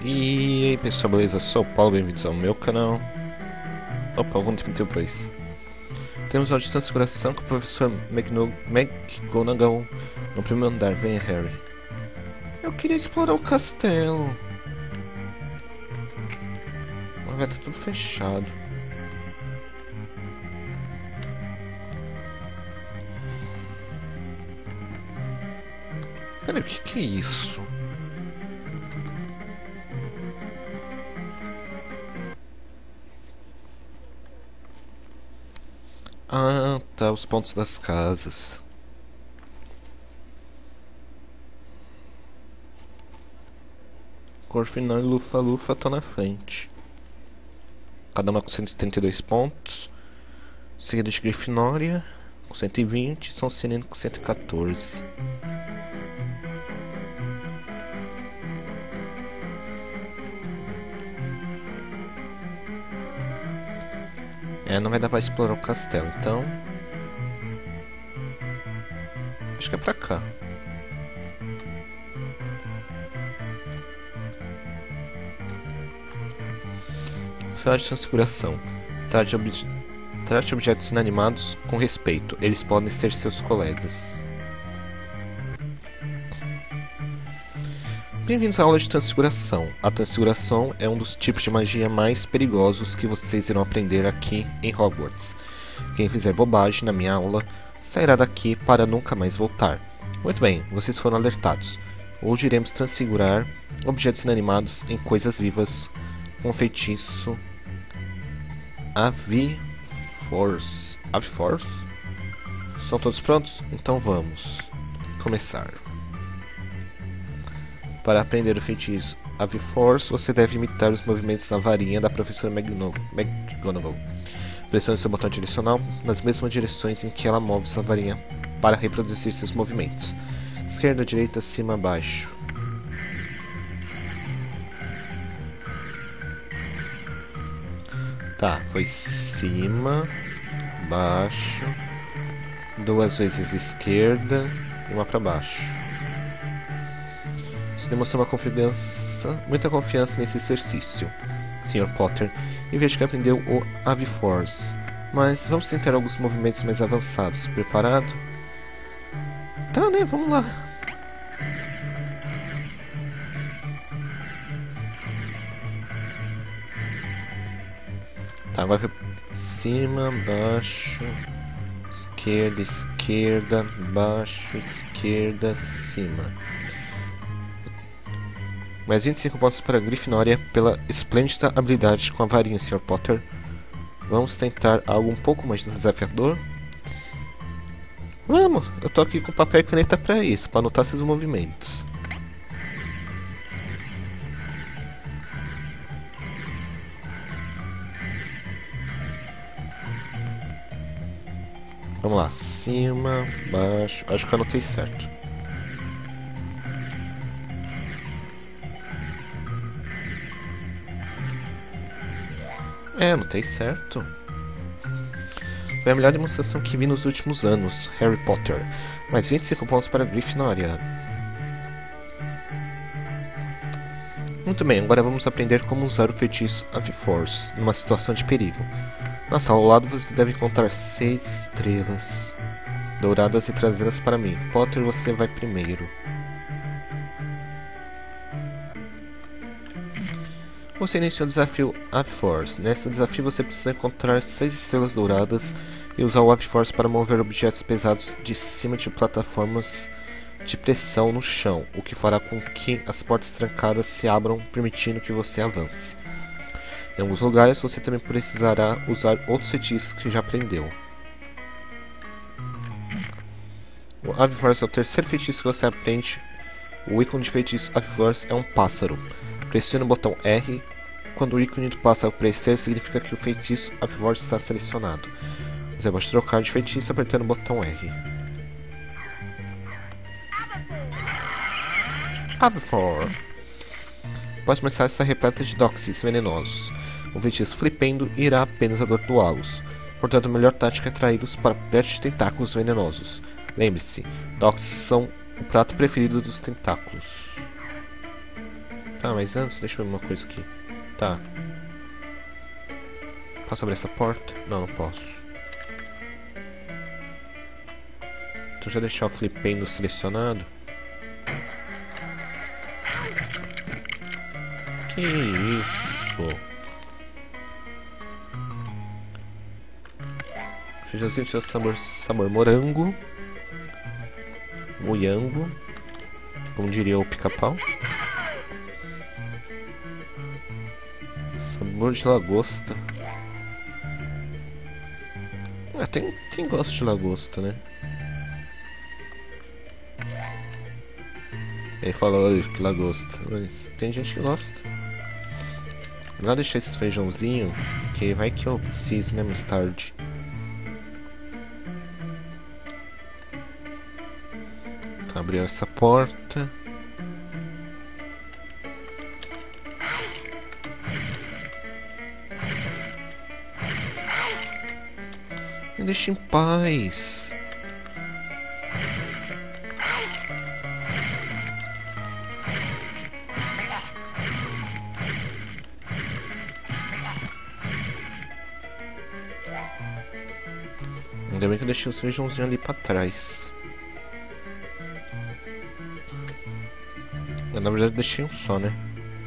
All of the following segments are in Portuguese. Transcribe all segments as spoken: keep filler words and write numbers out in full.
E aí pessoal, beleza? Sou o Paulo, bem-vindos ao meu canal. Opa, algum tempo depois. Temos uma transfiguração com o professor McGonagall no primeiro andar. Venha, Harry. Eu queria explorar o castelo. Mas vai estar tudo fechado. Peraí, o que, que é isso? Ah, tá, os pontos das casas. Corvinal e Lufa-Lufa estão na frente. Cada uma com cento e setenta e dois pontos. Seguida de Grifinória com cento e vinte. São Sonserino com cento e quatorze. É, não vai dar pra explorar o castelo, então... acho que é pra cá. Sala de transfiguração. Trate, ob... Trate objetos inanimados com respeito. Eles podem ser seus colegas. Bem-vindos à aula de transfiguração. A transfiguração é um dos tipos de magia mais perigosos que vocês irão aprender aqui em Hogwarts. Quem fizer bobagem na minha aula sairá daqui para nunca mais voltar. Muito bem, vocês foram alertados. Hoje iremos transfigurar objetos inanimados em coisas vivas com o feitiço Aviforce. Aviforce? São todos prontos? Então vamos começar. Para aprender o feitiço Aviforce, você deve imitar os movimentos da varinha da professora McGonagall. Pressione seu botão direcional nas mesmas direções em que ela move sua varinha para reproduzir seus movimentos. Esquerda, direita, cima, baixo. Tá, foi cima, baixo, duas vezes esquerda e uma para baixo. Você demonstrou uma confiança, muita confiança nesse exercício, senhor Potter, e vejo que aprendeu o Aviforce. Mas vamos tentar alguns movimentos mais avançados. Preparado? Tá, né? Vamos lá. Tá, agora cima, baixo, esquerda, esquerda, baixo, esquerda, cima. Mais vinte e cinco pontos para a Grifinória pela esplêndida habilidade com a varinha, senhor Potter. Vamos tentar algo um pouco mais desafiador? Vamos! Eu tô aqui com papel e caneta para isso, para anotar seus movimentos. Vamos lá, cima, baixo. Acho que eu anotei certo. É, anotei certo. Foi a melhor demonstração que vi nos últimos anos, Harry Potter. Mais vinte e cinco pontos para a Grifinória. Muito bem, agora vamos aprender como usar o feitiço Aviforce numa situação de perigo. Na sala ao lado você deve encontrar seis estrelas douradas e trazê-las para mim. Potter, você vai primeiro. Você iniciou o desafio Aviforce. Nesse desafio você precisa encontrar seis estrelas douradas e usar o Aviforce para mover objetos pesados de cima de plataformas de pressão no chão, o que fará com que as portas trancadas se abram, permitindo que você avance. Em alguns lugares você também precisará usar outros feitiços que já aprendeu. O Aviforce é o terceiro feitiço que você aprende. O ícone de feitiço Aviforce é um pássaro. Pressione o botão R. Quando o ícone do pássaro aparecer, significa que o feitiço Aviforce está selecionado. Você pode trocar de feitiço apertando o botão R. Aviforce. Após começar, está repleta de doxys venenosos. O feitiço Flipendo irá apenas atordoá-los. Portanto, a melhor tática é atraí-los para perto de tentáculos venenosos. Lembre-se, doxys são o prato preferido dos tentáculos. Tá, mas antes, deixa eu ver uma coisa aqui. Tá. Posso abrir essa porta? Não, não posso. Então já deixar o flipendo selecionado. Que isso? Feijãozinho de sabor, sabor morango. Moyango. Como diria o pica-pau. Sabor de lagosta. Ah, tem quem gosta de lagosta, né? Ele fala, olha que lagosta. Mas tem gente que gosta. Vou deixar esse feijãozinho, que vai que eu preciso, né, mais tarde. Tá, abriu essa porta. Me deixa em paz. Ainda bem que eu deixei os feijãozinhos ali pra trás. Eu, na verdade, deixei um só, né?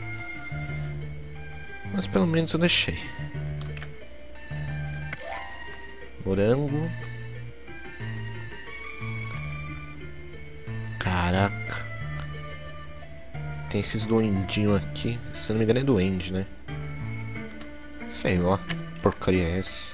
Mas pelo menos eu deixei. Morango. Caraca. Tem esses duendinhos aqui. Se não me engano é duende, né? Sei lá. Que porcaria é essa?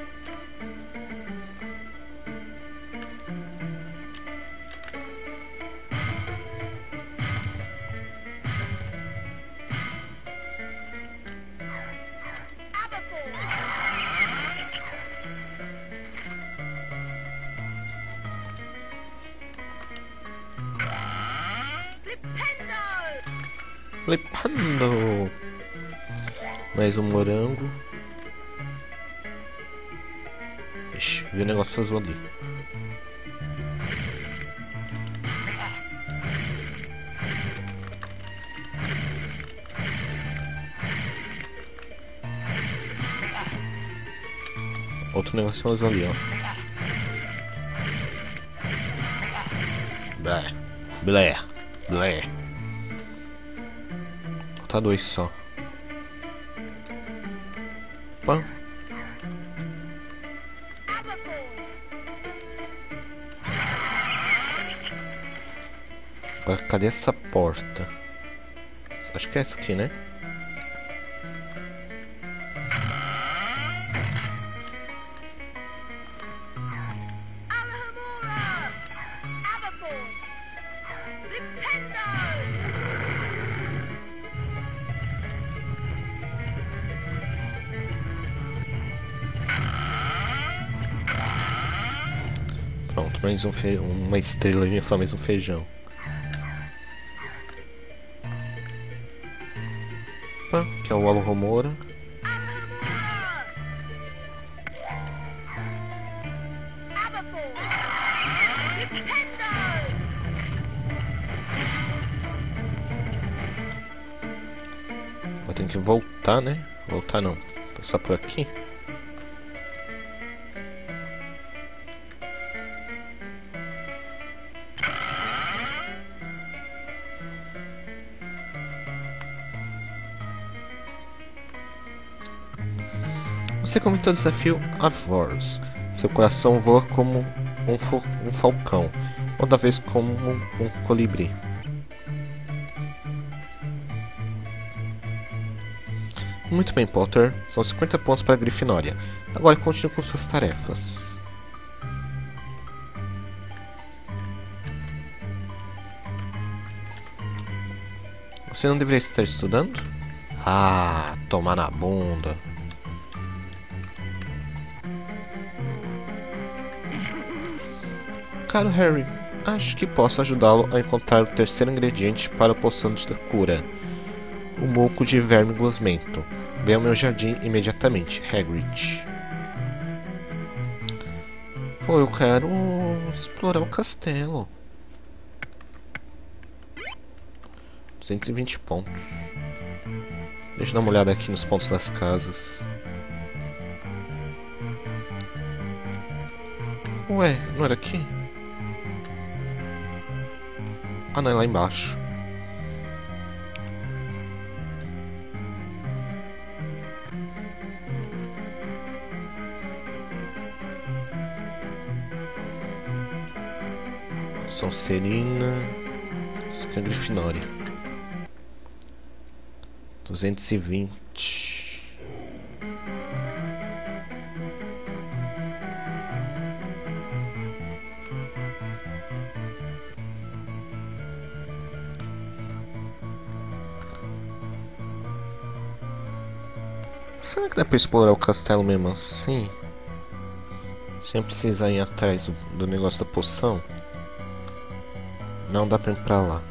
Flipando. Mais um morango. Ixi, vi o negócio azul ali. Outro negócio azul ali, ó. Blé, blé, blé. Tá dois só. Pã. Agora cadê essa porta? Acho que é essa aqui, né? Pronto, mais um fe... uma estrela e falar mais um feijão. Opa, que é o Alohomora. Vou ter que voltar, né? Voltar não, passar por aqui. Você completou o desafio Avors. Seu coração voa como um, fo um falcão, outra vez como um, um colibri. Muito bem, Potter. São cinquenta pontos para a Grifinória. Agora continue com suas tarefas. Você não deveria estar estudando? Ah, tomar na bunda. Caro Harry, acho que posso ajudá-lo a encontrar o terceiro ingrediente para a poção de cura. O moco de verme gosmento. Venha ao meu jardim imediatamente, Hagrid. Pô, eu quero explorar o castelo. duzentos e vinte pontos. Deixa eu dar uma olhada aqui nos pontos das casas. Ué, não era aqui? Ah, não, é lá embaixo. Sonserina. Isso aqui é Grifinória. duzentos e vinte. Será que dá pra explorar o castelo mesmo assim? Sem precisar ir atrás do, do negócio da poção? Não dá pra ir pra lá.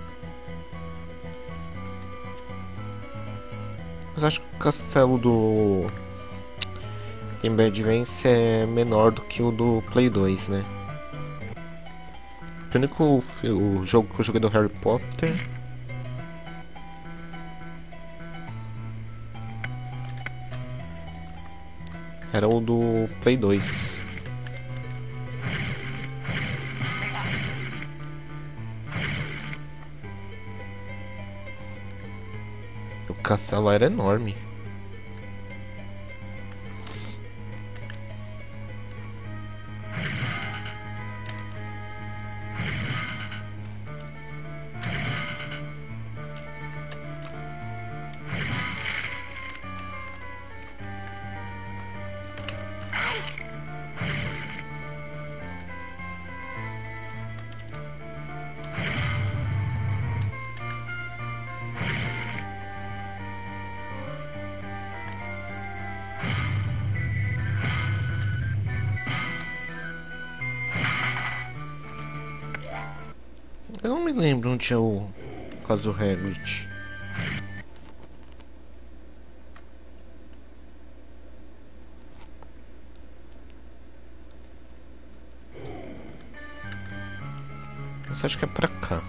Mas acho que o castelo do Game Boy Advance é menor do que o do Play dois, né? O único o jogo que eu joguei do Harry Potter era o do Play dois. O castelo era enorme. Eu não me lembro onde é o caso do Hagrid. Mas acho que é pra cá.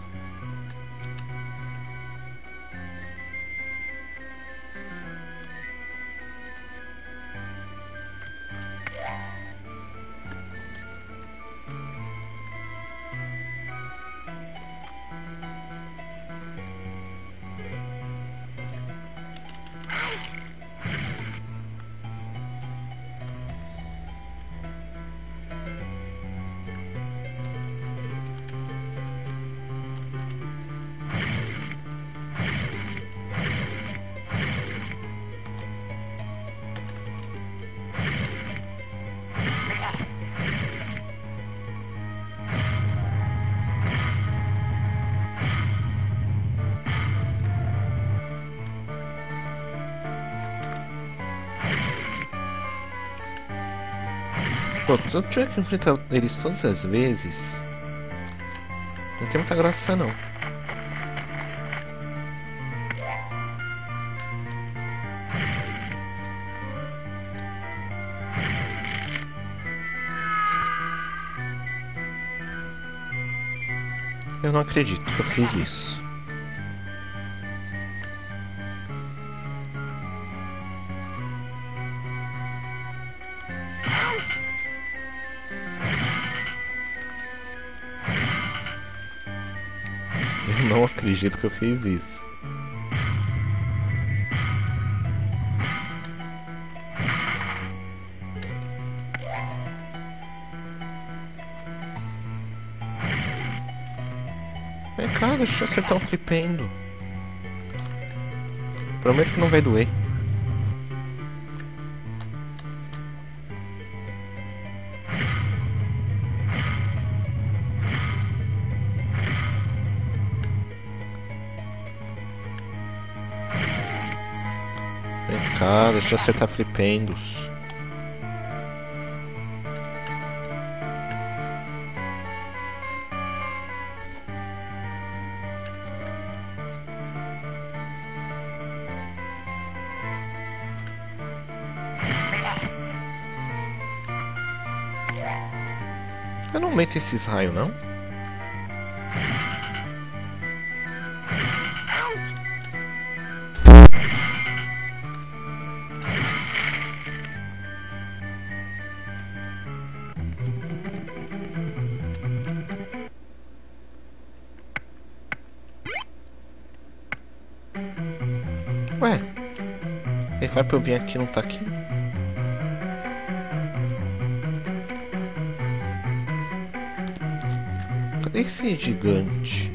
Pô, se eu tiver que enfrentar eles todas as vezes, não tem muita graça não. Eu não acredito que eu fiz isso. Eu não acredito que eu fiz isso. Vem cá, deixa eu acertar um flipendo. Prometo que não vai doer. Vem cá, deixa eu acertar flipendos. Eu não meto esses raios, não? vai pra eu vir aqui, não tá aqui. Cadê esse gigante?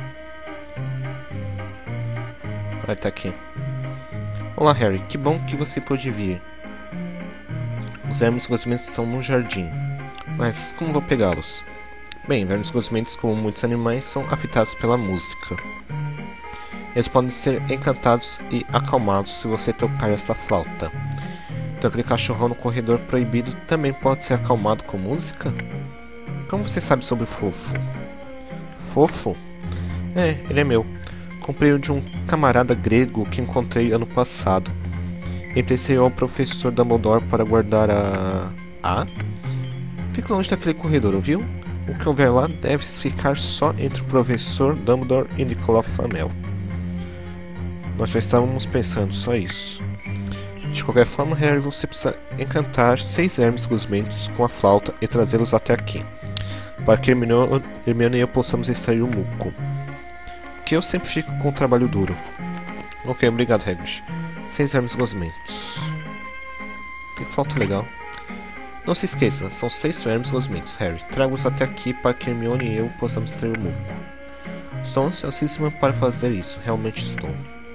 Vai, tá aqui. Olá, Harry, que bom que você pôde vir. Os vermes gosmentos estão no jardim. Mas como vou pegá-los? Bem, vermes gosmentos, como muitos animais, são afetados pela música. Eles podem ser encantados e acalmados se você tocar essa flauta. Então aquele cachorrão no corredor proibido também pode ser acalmado com música? Como você sabe sobre Fofo? Fofo? É, ele é meu. Comprei-o de um camarada grego que encontrei ano passado. Emprestei ao professor Dumbledore para guardar a... Ah? Fique longe daquele corredor, ouviu? O que houver lá deve ficar só entre o professor Dumbledore e Nicolau Flamel. Nós já estávamos pensando só isso. De qualquer forma, Harry, você precisa encantar seis vermes gosmentos com a flauta e trazê-los até aqui, para que Hermione, Hermione e eu possamos extrair o muco. Que eu sempre fico com o trabalho duro. Ok, obrigado, Hagrid. Seis vermes gosmentos. Que flauta legal. Não se esqueça, são seis vermes gosmentos, Harry. Traga-os até aqui para que Hermione e eu possamos extrair o muco. Estou ansiosíssima para fazer isso, realmente estou.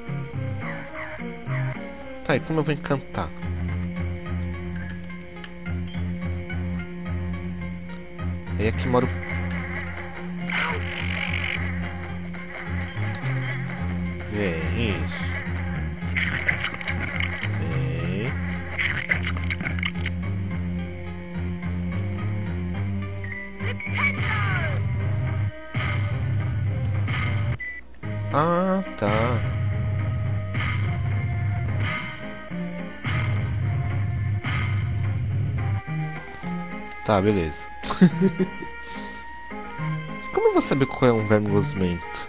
Tá, e como eu vou encantar? Aí aqui mora o... É isso. É. Ah, tá. Tá, beleza. Como eu vou saber qual é um verme gosmento?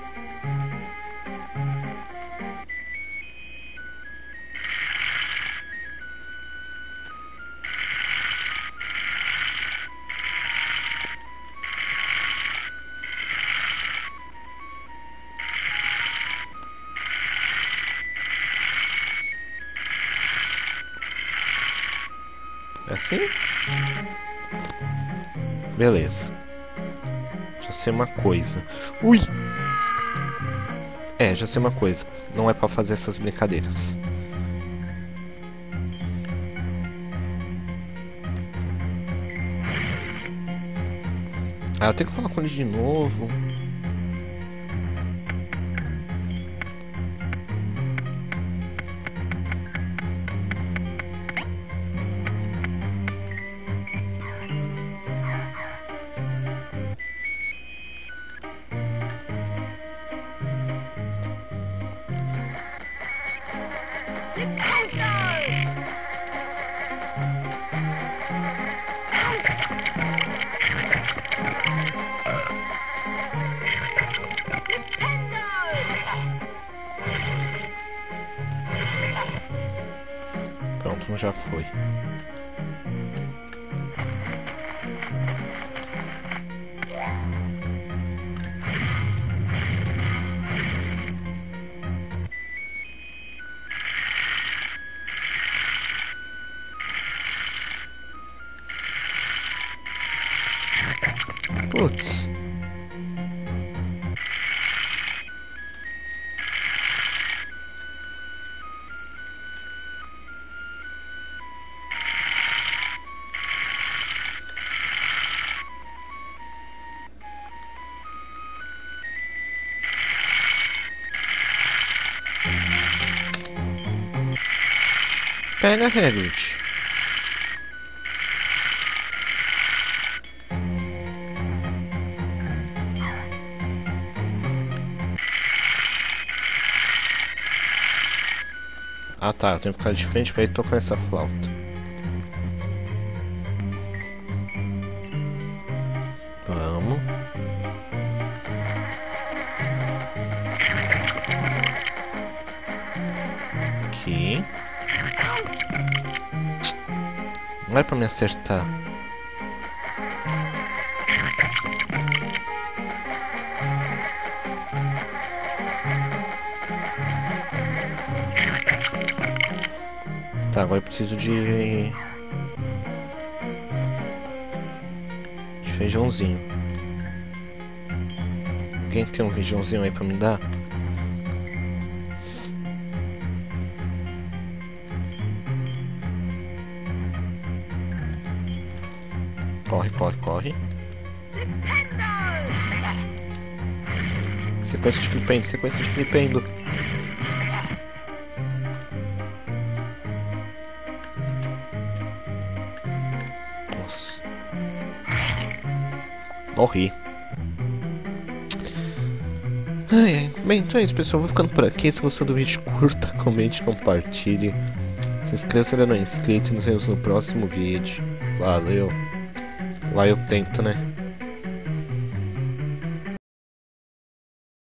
É assim? Beleza. Já sei uma coisa. Ui! É, já sei uma coisa. Não é pra fazer essas brincadeiras. Ah, eu tenho que falar com ele de novo. Pronto, já foi. Putz. Pega, Hagrid. Ah tá, eu tenho que ficar de frente pra ele tocar essa flauta. Vamos. Aqui. Não é pra me acertar. Tá, agora eu preciso de... de feijãozinho. Alguém tem um feijãozinho aí pra me dar? Corre, corre, corre. Sequência de flipendo, sequência de flipendo. Nossa. Morri. Ai, ai. Bem, então é isso, pessoal. Vou ficando por aqui. Se gostou do vídeo, curta, comente, compartilhe. Se inscreva se ainda não é inscrito. E nos vemos no próximo vídeo. Valeu. Lá eu tento, né?